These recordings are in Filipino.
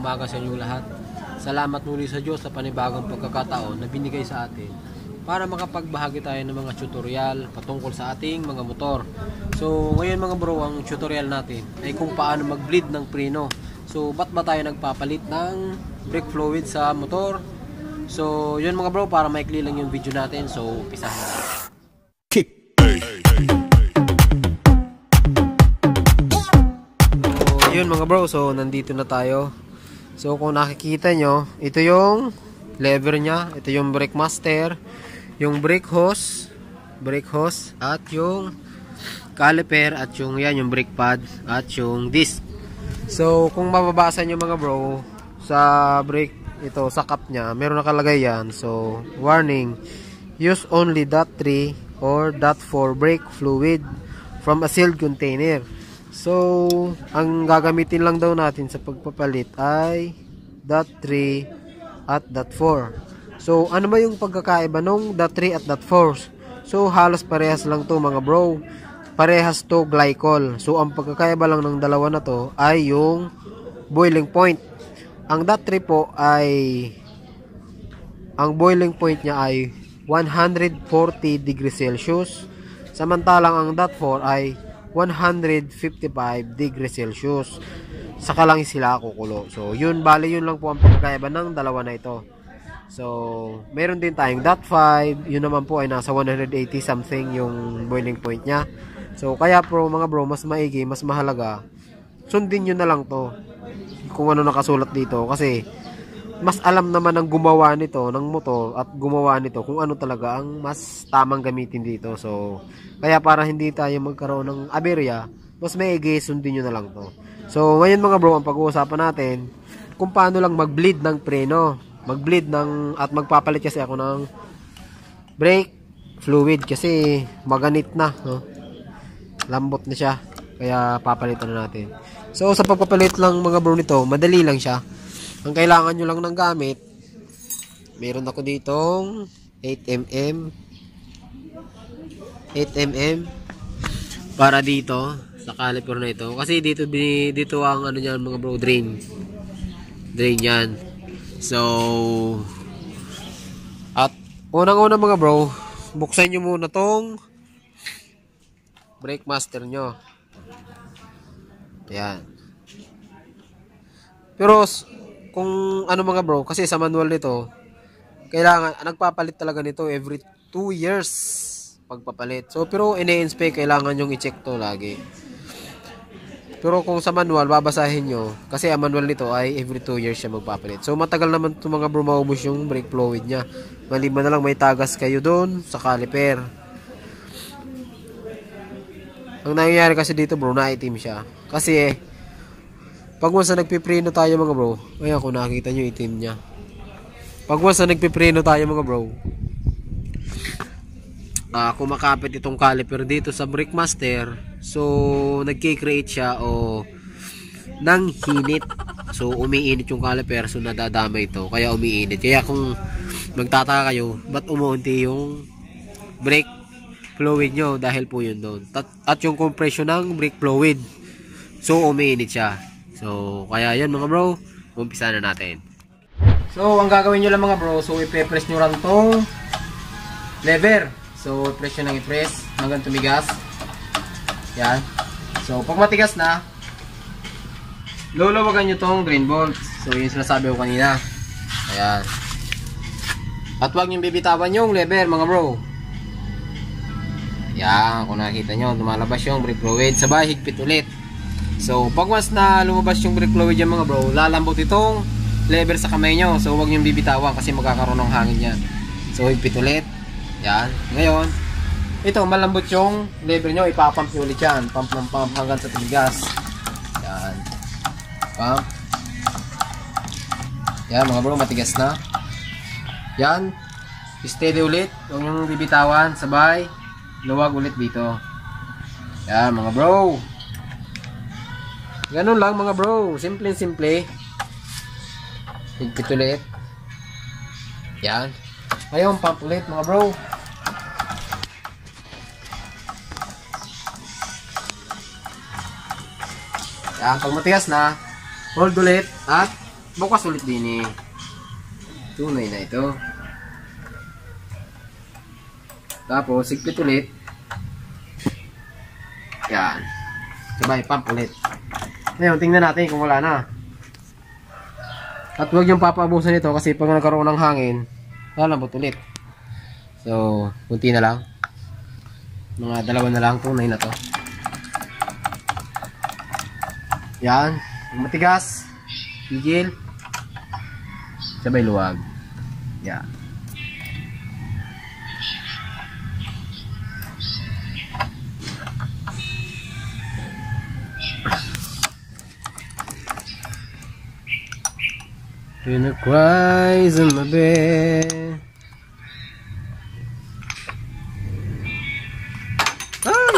umaga sa inyo lahat. Salamat muli sa Diyos sa panibagong pagkakataon na binigay sa atin para makapagbahagi tayo ng mga tutorial patungkol sa ating mga motor. So ngayon mga bro, ang tutorial natin ay kung paano mag-bleed ng preno. So ba't ba tayo nagpapalit ng brake fluid sa motor? So yun mga bro, para maikli lang yung video natin. So umpisahan natin. So yun mga bro, so nandito na tayo. So kung nakikita nyo, ito yung lever nya, ito yung brake master, yung brake hose, at yung caliper, at yung yan, yung brake pad, at yung disc. So kung mababasa nyo mga bro, sa brake, ito sa cap nya, meron nakalagay yan. So warning, use only .3 or .4 brake fluid from a sealed container. So, ang gagamitin lang daw natin sa pagpapalit ay .3 at .4. So, ano ba yung pagkakaiba nung .3 at .4? So, halos parehas lang to mga bro. Parehas to glycol. So, ang pagkakaiba lang ng dalawa na to ay yung boiling point. Ang .3 po ay, ang boiling point niya ay 140 degrees Celsius. Samantalang ang .4 ay 155 degrees Celsius. Saka lang sila kukulo. So, yun, bali yun lang po ang pagkakaiba ng dalawa na ito. So, meron din tayong .5. Yun naman po ay nasa 180 something yung boiling point nya. So, kaya po mga bro, mas maigi, mas mahalaga, sundin nyo na lang to kung ano nakasulat dito. Kasi, mas alam naman ng gumawa nito, ng motor, at gumawa nito kung ano talaga ang mas tamang gamitin dito. So, kaya para hindi tayo magkaroon ng aberya, mas maigi, sundin nyo na lang to. So, ngayon mga bro, ang pag-uusapan natin, kung paano lang mag-bleed ng preno. Mag-bleed ng, at magpapalit kasi ako ng brake fluid kasi maganit na. No? Lambot na siya. Kaya papalitan na natin. So, sa pagpapalit lang mga bro nito, madali lang siya. Ang kailangan nyo lang ng gamit, meron ako ditong 8mm para dito sa caliper na ito. Kasi dito ang ano niyan mga bro, drain yan. So, at unang-una mga bro, buksan nyo muna tong brake master nyo. Ayan. Pero kung ano mga bro, kasi sa manual nito, kailangan, nagpapalit talaga nito every 2 years pagpapalit. So, pero ine-inspect, kailangan yung i-check to lagi. Pero kung sa manual, babasahin nyo, kasi ang manual nito ay every 2 years siya magpapalit. So, matagal naman ito mga bro, maubos yung brake fluid nya. Maliban na lang may tagas kayo doon sa caliper. Ang nangyayari kasi dito bro, naitim siya. Kasi pag once na nagpipreno tayo mga bro, ayan kung nakikita nyo itim nya. Pag once na nagpipreno tayo mga bro, kumakapit itong caliper dito sa brake master. So nagki-create siya ng hinit. So umiinit yung caliper, so nadadamay ito, kaya umiinit. Kaya kung magtataka kayo ba't umuunti yung brake fluid nyo, dahil po yun doon. At yung compression ng brake fluid, so umiinit siya. So kaya yan mga bro, umpisa na natin. So ang gagawin nyo lang mga bro, so ipe-press nyo lang tong lever. So press nyo lang i-press hanggang tumigas. Yan. So pag matigas na, luluwagan nyo tong drain bolt. So yun sinasabi ko kanina. Ayan. At huwag nyo bibitawan yung lever mga bro. Yan, kung nakikita nyo, lumalabas yung brake fluid. Sabay higpit ulit. So pag once na lumabas yung brake fluid yan mga bro, lalambot itong lever sa kamay nyo. So huwag nyo bibitawan kasi magkakaroon ng hangin yan. So higpit ulit. Yan. Ngayon, ito malambot yung lever nyo, ipapump nyo ulit yan. Pump ng pump hanggang sa tumigas. Yan. Pump. Yan mga bro, matigas na. Yan. Steady ulit. Huwag nyo bibitawan. Sabay luwag ulit dito. Yan mga bro. Ganun lang mga bro. Simple. Higpit ulit. Yan. Ngayon, pump ulit mga bro. Yan, pag matigas na, hold ulit at Bukas ulit din eh. Tunay na ito. Tapos, sigpit ulit. Yan. Sabay, pump ulit. Ngayon, tingnan natin kung wala na. At huwag yung papaabusan ito kasi pag nagkaroon ng hangin, lalambot ulit. So, kunti na lang. Mga 2 na lang, tunay na to. Yan. Matigas. Higil. Sabay luwag. Yan. Dinner cries in my bed. Ay!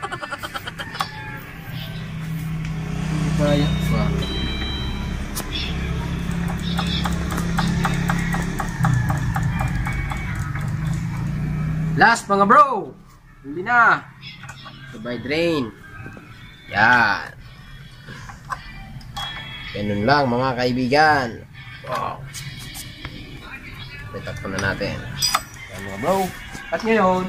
Hindi kaya pa. Last mga bro! Hindi na! Sabay drain. Yan. Ganun lang mga kaibigan. Wow. Itakpan na natin. Yan mga bro. At ngayon,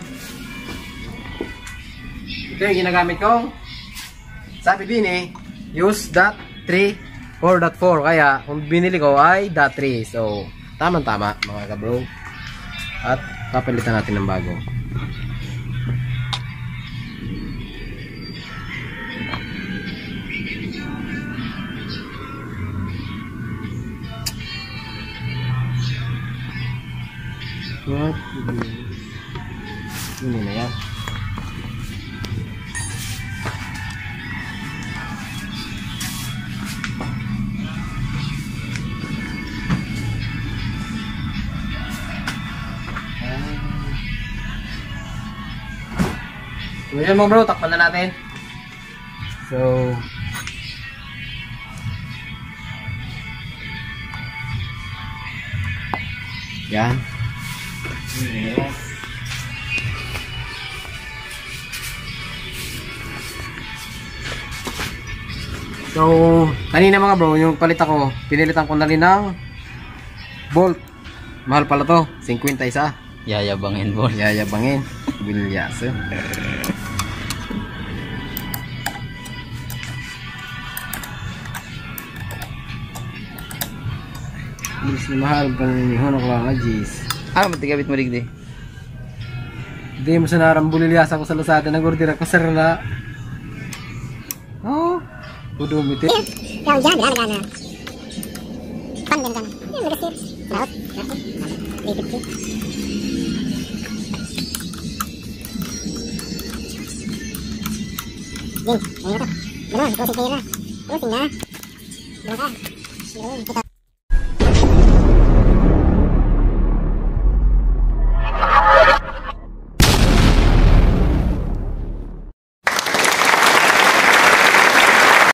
ito yung ginagamit kong, sabi din eh, use .3 or .4. Kaya kung binili ko ay .3. So, tamang-tama mga kabro. At papalitan natin ng bago. What? Ini na yan. So yan mga bro, takpan na natin. So yan. So, kanina mga bro, yung palit ako, pinilitan ko na rin ng bolt. Mahal pala to, 50 isa. Yayabangin bolt. Yayabangin. Bilyas. Bilis na mahal pa rin yung hunok lang, Jis. Matigabit mo digdi. Hindi mo sa narambulilias ako sa lasada, nag-order ako sa rala. Oh, udumit eh. Yang jangan gana. Pandem gana. Ini bersih. Laut. Dikit sih. Jing, ini apa? Benar, closing kira. Closing na. Benar. Kita